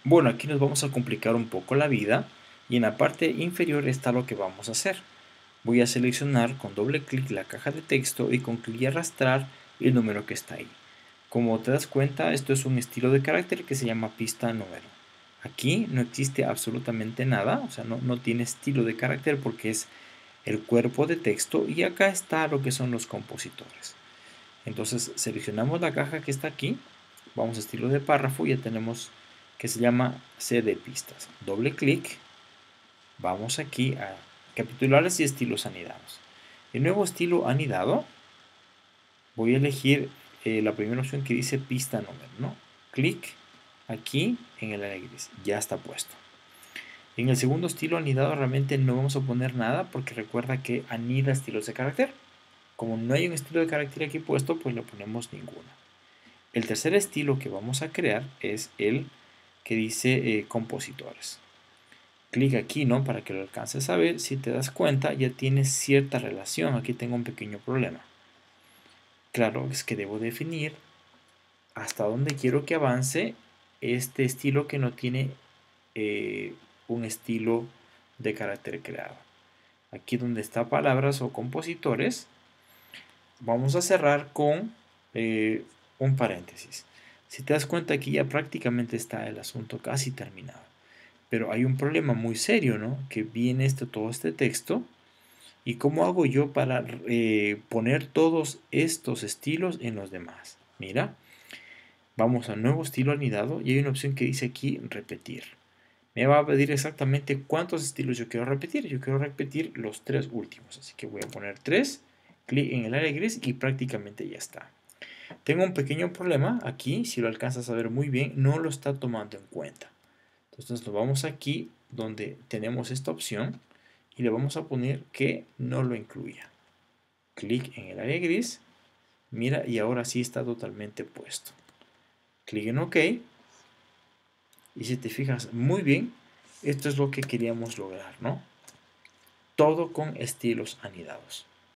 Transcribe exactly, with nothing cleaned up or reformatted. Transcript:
Bueno, aquí nos vamos a complicar un poco la vida y en la parte inferior está lo que vamos a hacer. Voy a seleccionar con doble clic la caja de texto y con clic y arrastrar el número que está ahí. Como te das cuenta, esto es un estilo de carácter que se llama pista número. Aquí no existe absolutamente nada, o sea, no, no tiene estilo de carácter porque es el cuerpo de texto y acá está lo que son los compositores. Entonces seleccionamos la caja que está aquí, vamos a estilo de párrafo y ya tenemos que se llama C de pistas. Doble clic, vamos aquí a capitulares y estilos anidados. El nuevo estilo anidado, voy a elegir eh, la primera opción que dice pista número, ¿no? Clic aquí en el área gris, ya está puesto. En el segundo estilo anidado realmente no vamos a poner nada porque recuerda que anida estilos de carácter. Como no hay un estilo de carácter aquí puesto, pues le ponemos ninguno. El tercer estilo que vamos a crear es el que dice eh, compositores. Clic aquí, ¿no? Para que lo alcances a ver. Si te das cuenta, ya tiene cierta relación. Aquí tengo un pequeño problema. Claro, es que debo definir hasta dónde quiero que avance este estilo que no tiene eh, un estilo de carácter creado. Aquí donde está palabras o compositores, vamos a cerrar con eh, un paréntesis. Si te das cuenta, aquí ya prácticamente está el asunto casi terminado. Pero hay un problema muy serio, ¿no? Que viene este, todo este texto. ¿Y cómo hago yo para eh, poner todos estos estilos en los demás? Mira, vamos a nuevo estilo anidado y hay una opción que dice aquí repetir. Me va a pedir exactamente cuántos estilos yo quiero repetir. Yo quiero repetir los tres últimos. Así que voy a poner tres, clic en el área gris y prácticamente ya está. Tengo un pequeño problema aquí, si lo alcanzas a ver muy bien, no lo está tomando en cuenta. Entonces lo vamos aquí donde tenemos esta opción y le vamos a poner que no lo incluya. Clic en el área gris, mira, y ahora sí está totalmente puesto. Clic en OK y si te fijas muy bien, esto es lo que queríamos lograr, ¿no? Todo con estilos anidados.